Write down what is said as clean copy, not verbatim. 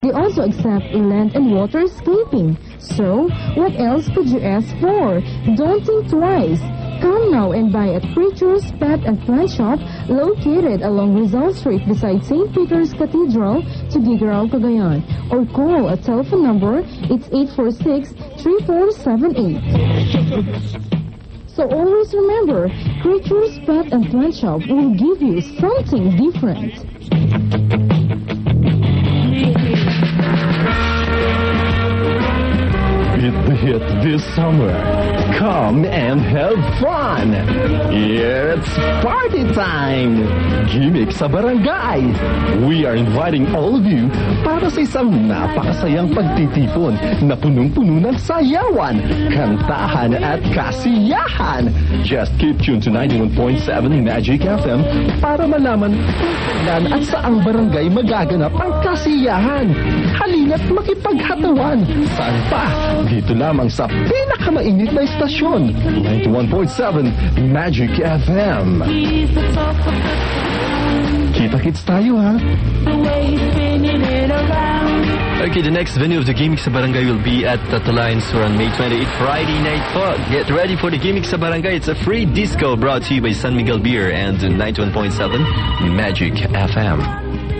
They also accept land and water escaping. So, what else could you ask for? Don't think twice. Come now and buy at Creatures Pet and Plant Shop located along Rizal Street beside St. Peter's Cathedral, Tuguegarao, Cagayan. Or call a telephone number, it's 846-3478. So always remember, Creatures Pet and Plant Shop will give you something different. Hit this summer. Come and have fun. It's party time. Gimmick sa barangay. We are inviting all of you para sa isang napakasayang pagtitipon na punong-puno ng sayawan, kantahan at kasiyahan. Just keep tuned to 91.7 Magik FM para malaman kung kailan at saang barangay magaganap ang kasiyahan. Halina't makipaghatawan. Saan pa? Dito lamang sa pinakamainit na istasyon, 91.7 Magik FM. Kita-kits tayo, ha? Okay, the next venue of the Gimmick sa Barangay will be at Tatalayan Sur on May 28, Friday night fog. Get ready for the Gimmick sa Barangay. It's a free disco brought to you by San Miguel Beer and 91.7 Magik FM.